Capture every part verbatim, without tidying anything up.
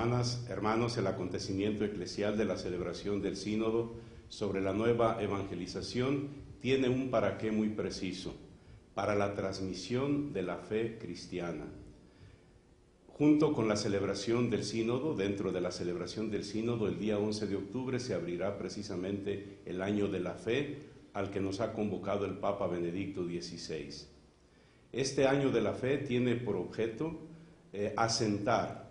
hermanas, hermanos, el acontecimiento eclesial de la celebración del sínodo sobre la nueva evangelización tiene un para qué muy preciso, para la transmisión de la fe cristiana. Junto con la celebración del sínodo, dentro de la celebración del sínodo, el día once de octubre se abrirá precisamente el año de la fe al que nos ha convocado el Papa Benedicto dieciséis. Este año de la fe tiene por objeto eh, asentar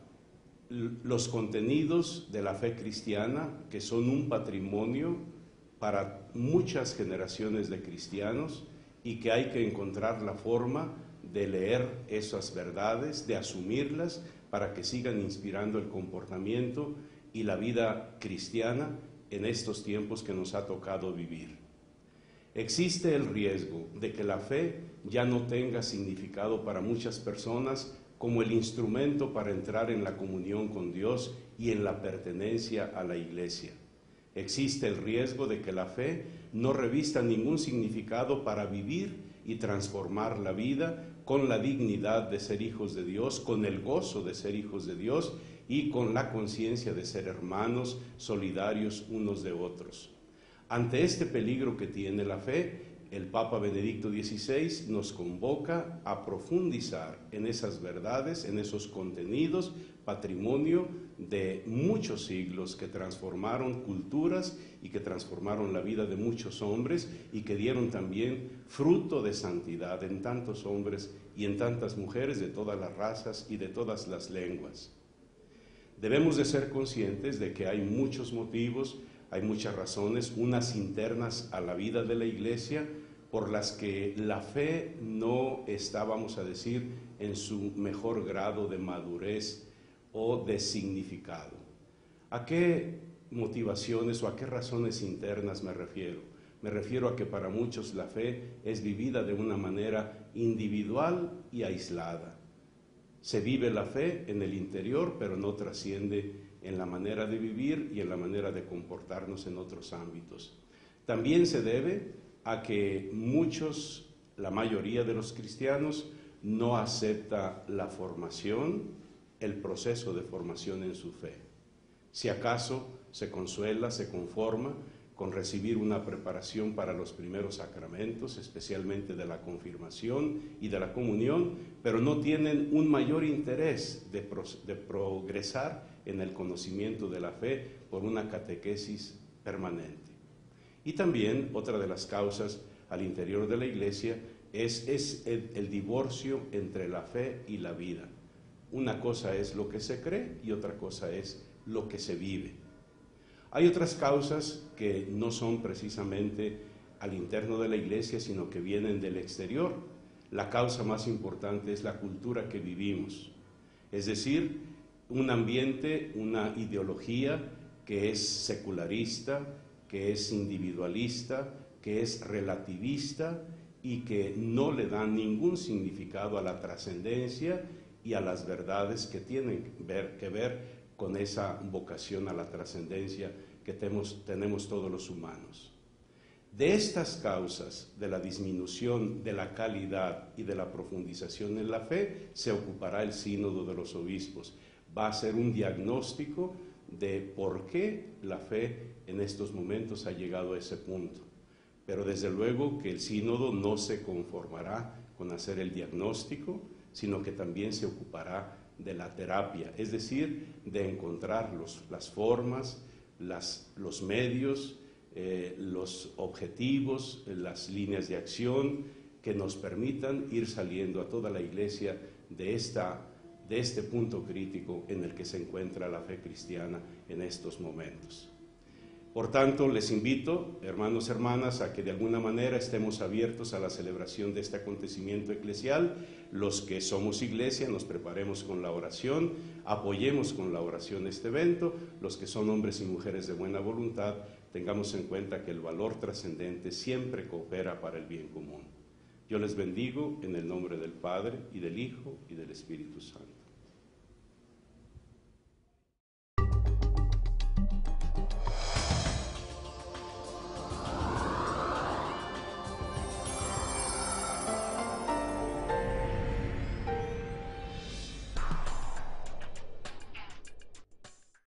los contenidos de la fe cristiana, que son un patrimonio para muchas generaciones de cristianos y que hay que encontrar la forma de leer esas verdades, de asumirlas para que sigan inspirando el comportamiento y la vida cristiana en estos tiempos que nos ha tocado vivir. Existe el riesgo de que la fe ya no tenga significado para muchas personas como el instrumento para entrar en la comunión con Dios y en la pertenencia a la Iglesia. Existe el riesgo de que la fe no revista ningún significado para vivir y transformar la vida con la dignidad de ser hijos de Dios, con el gozo de ser hijos de Dios y con la conciencia de ser hermanos solidarios unos de otros. Ante este peligro que tiene la fe, el Papa Benedicto dieciséis nos convoca a profundizar en esas verdades, en esos contenidos, patrimonio de muchos siglos que transformaron culturas y que transformaron la vida de muchos hombres y que dieron también fruto de santidad en tantos hombres y en tantas mujeres de todas las razas y de todas las lenguas. Debemos de ser conscientes de que hay muchos motivos, hay muchas razones, unas internas a la vida de la Iglesia, por las que la fe no está, vamos a decir, en su mejor grado de madurez o de significado. ¿A qué motivaciones o a qué razones internas me refiero? Me refiero a que para muchos la fe es vivida de una manera individual y aislada. Se vive la fe en el interior, pero no trasciende en la manera de vivir y en la manera de comportarnos en otros ámbitos. También se debe a que muchos, la mayoría de los cristianos, no acepta la formación, el proceso de formación en su fe. Si acaso se consuela, se conforma con recibir una preparación para los primeros sacramentos, especialmente de la confirmación y de la comunión, pero no tienen un mayor interés de, pro, de progresar en el conocimiento de la fe por una catequesis permanente. Y también otra de las causas al interior de la Iglesia es, es el, el divorcio entre la fe y la vida. Una cosa es lo que se cree y otra cosa es lo que se vive. Hay otras causas que no son precisamente al interno de la Iglesia, sino que vienen del exterior. La causa más importante es la cultura que vivimos, es decir, un ambiente, una ideología que es secularista, que es individualista, que es relativista y que no le da ningún significado a la trascendencia y a las verdades que tienen que ver, que ver con esa vocación a la trascendencia que tenemos, tenemos todos los humanos. De estas causas, de la disminución de la calidad y de la profundización en la fe, se ocupará el Sínodo de los Obispos. Va a ser un diagnóstico de por qué la fe en estos momentos ha llegado a ese punto. Pero desde luego que el sínodo no se conformará con hacer el diagnóstico, sino que también se ocupará de la terapia, es decir, de encontrar los, las formas, las, los medios, eh, los objetivos, las líneas de acción que nos permitan ir saliendo a toda la Iglesia de esta de este punto crítico en el que se encuentra la fe cristiana en estos momentos. Por tanto, les invito, hermanos y hermanas, a que de alguna manera estemos abiertos a la celebración de este acontecimiento eclesial. Los que somos Iglesia nos preparemos con la oración, apoyemos con la oración este evento. Los que son hombres y mujeres de buena voluntad, tengamos en cuenta que el valor trascendente siempre coopera para el bien común. Yo les bendigo en el nombre del Padre, y del Hijo, y del Espíritu Santo.